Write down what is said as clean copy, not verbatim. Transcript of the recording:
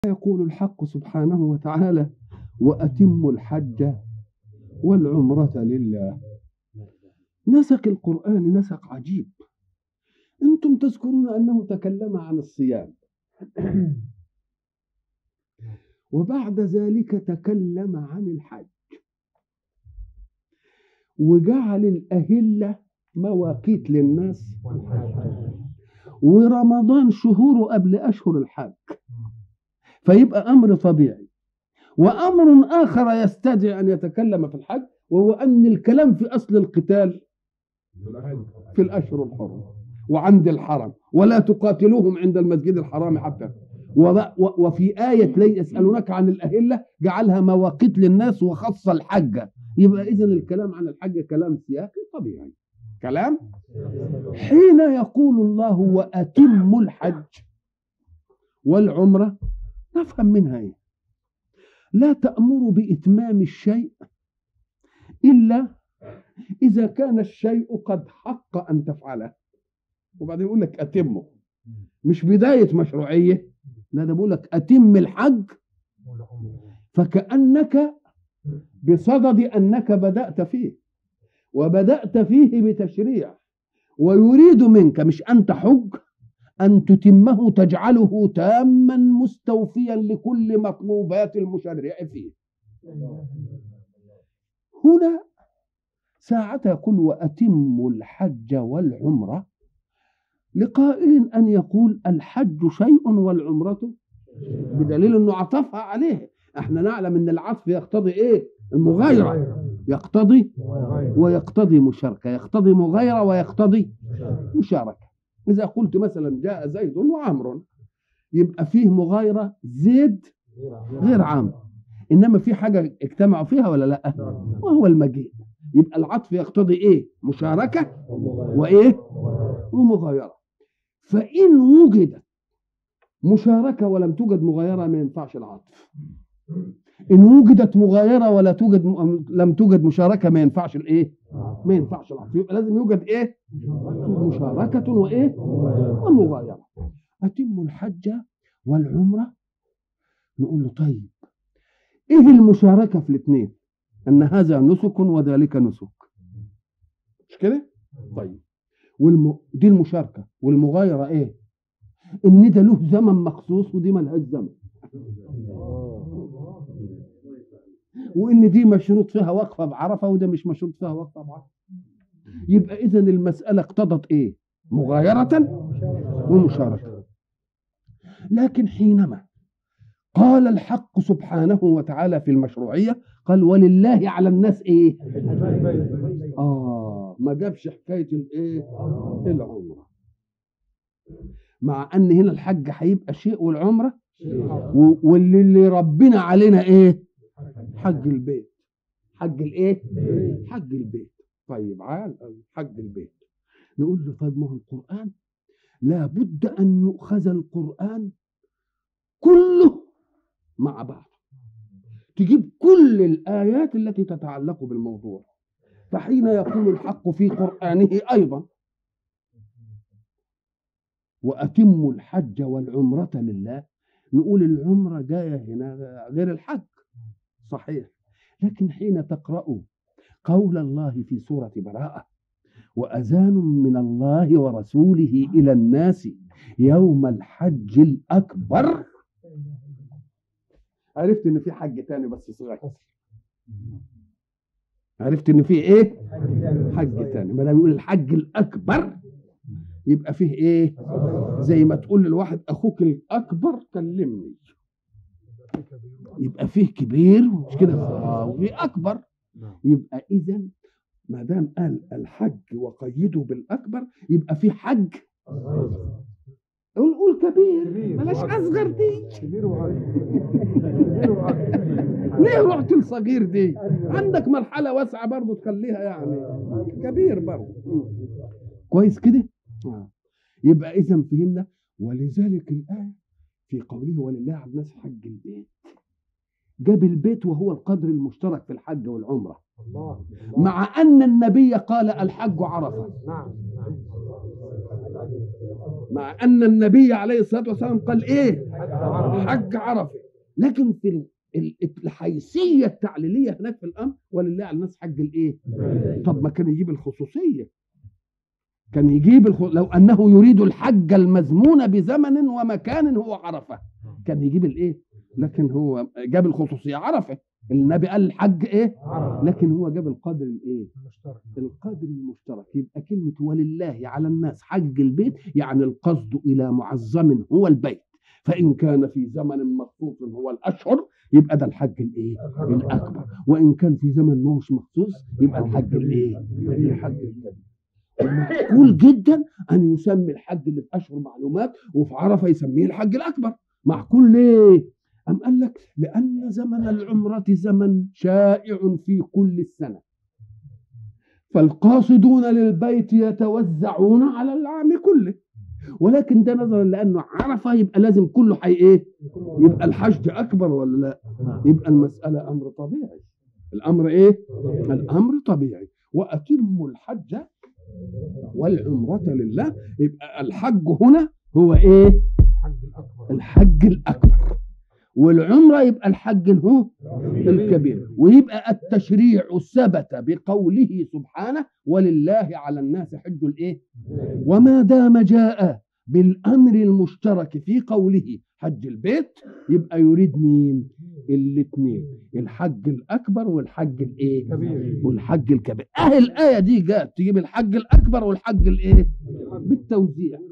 يقول الحق سبحانه وتعالى: وأتموا الحج والعمرة لله. نسق القرآن نسق عجيب. أنتم تذكرون أنه تكلم عن الصيام وبعد ذلك تكلم عن الحج وجعل الأهلة مواقيت للناس، ورمضان شهوره قبل أشهر الحج، فيبقى أمر طبيعي. وأمر آخر يستدعي أن يتكلم في الحج، وهو أن الكلام في أصل القتال في الأشهر الحرم وعند الحرم، ولا تقاتلوهم عند المسجد الحرام حتى. وفي آية لا يسألونك عن الأهلة جعلها مواقيت للناس وخص الحج. يبقى إذن الكلام عن الحج كلام سياقي طبيعي، كلام. حين يقول الله وأتموا الحج والعمرة نفهم منها إيه؟ لا تأمر بإتمام الشيء إلا إذا كان الشيء قد حق أن تفعله. وبعدين يقول لك أتمه، مش بداية مشروعية، لا، ده بيقول لك أتم الحج، فكأنك بصدد أنك بدأت فيه، وبدأت فيه بتشريع، ويريد منك مش أن تحج، أن تتمه، تجعله تاما مستوفيا لكل مطلوبات المشرع فيه. هنا ساعة يقول وأتموا الحج والعمرة، لقائل أن يقول الحج شيء والعمرة، بدليل أنه عطفها عليه. احنا نعلم أن العطف يقتضي إيه؟ المغايرة، يقتضي ويقتضي مشاركة، يقتضي مغايرة ويقتضي مشاركة. إذا قلت مثلا جاء زيد وعمر، يبقى فيه مغايرة، زيد غير عمرو، إنما في حاجة اجتمعوا فيها ولا لا؟ وهو المجيء. يبقى العطف يقتضي إيه؟ مشاركة وإيه؟ ومغايرة. فإن وجدت مشاركة ولم توجد مغايرة ما ينفعش العطف. إن وجدت مغايرة ولا توجد لم توجد مشاركة ما ينفعش الإيه؟ ما ينفعش العطف. يبقى لازم يوجد إيه؟ مشاركة وإيه؟ ومغايرة. أتم الحج والعمرة. نقول له طيب إيه المشاركة في الاثنين؟ أن هذا نسك وذلك نسك، مش كده؟ طيب دي المشاركة. والمغايرة إيه؟ إن ده له زمن مخصوص ودي ملهاش زمن، وإن دي مشروط فيها وقفة بعرفة وده مش مشروط فيها وقفة بعرفة. يبقى إذن المسألة اقتضت إيه؟ مغايرة ومشاركة. لكن حينما قال الحق سبحانه وتعالى في المشروعية قال ولله على الناس إيه؟ ما جابش حكاية الإيه؟ العمرة، مع أن هنا الحج هيبقى شيء والعمرة واللي ربنا علينا إيه؟ حج البيت. حج الإيه؟ حج البيت. طيب عال حج البيت. نقول له طيب ما هو القرآن لا بد أن يؤخذ القرآن كله مع بعض، تجيب كل الآيات التي تتعلق بالموضوع. فحين يقول الحق في قرآنه أيضا وأتموا الحج والعمرة لله، نقول العمرة جاية هنا غير الحج، صحيح. لكن حين تقرأوا قول الله في سورة براءة وأذان من الله ورسوله إلى الناس يوم الحج الأكبر، عرفت إن في حج تاني بس صغير. عرفت إن في إيه؟ حج تاني. ما دام يقول الحج الأكبر يبقى فيه إيه؟ زي ما تقول للواحد أخوك الأكبر كلمني، يبقى فيه كبير مش كده وفيه أكبر. يبقى إذن ما دام قال الحج وقيده بالأكبر يبقى فيه حج. قول كبير، بلاش أصغر دي. ليه رحت الصغير دي؟ عندك مرحلة واسعة برضو تخليها يعني كبير برضو. كويس كده؟ يبقى إذن فهمنا. ولذلك الآية في قوله ولله على الناس حج البيت، جاب البيت وهو القدر المشترك في الحج والعمرة، مع أن النبي قال الحج عرفة. مع ان النبي عليه الصلاه والسلام قال ايه؟ حج عرفه. لكن في الحيثيه التعليليه هناك في الامر ولله على الناس حج الايه؟ طب ما كان يجيب الخصوصيه، كان يجيب لو انه يريد الحج المزمون بزمن ومكان هو عرفه كان يجيب الايه؟ لكن هو جاب الخصوصيه عرفه. النبي قال الحج ايه؟ لكن هو جاب القدر الايه؟ القدر المشترك. يبقى كلمه ولله على الناس حج البيت يعني القصد الى معظم هو البيت، فان كان في زمن مخصوص هو الاشهر يبقى ده الحج الايه؟ الاكبر، وان كان في زمن ما هوش مخصوص يبقى الحج الايه؟ الحج الكبير. معقول جدا ان يسمي الحج اللي في اشهر معلومات وفي عرفه يسميه الحج الاكبر. معقول ليه؟ أم قال لك لأن زمن العمرة زمن شائع في كل السنة، فالقاصدون للبيت يتوزعون على العام كله، ولكن ده نظرا لأنه عرفة يبقى لازم كله حي إيه؟ يبقى الحج أكبر ولا لا؟ يبقى المسألة أمر طبيعي. الأمر إيه؟ الأمر طبيعي. وأتموا الحج والعمرة لله. يبقى الحج هنا هو إيه؟ الحج الأكبر، والعمرة يبقى الحج هو الكبير. ويبقى التشريع ثبت بقوله سبحانه ولله على الناس حج الايه؟ وما دام جاء بالامر المشترك في قوله حج البيت يبقى يريد مين؟ الاثنين، الحج الاكبر والحج الايه؟ والحج الكبير. الايه دي جاءت تجيب الحج الاكبر والحج الايه؟ بالتوزيع.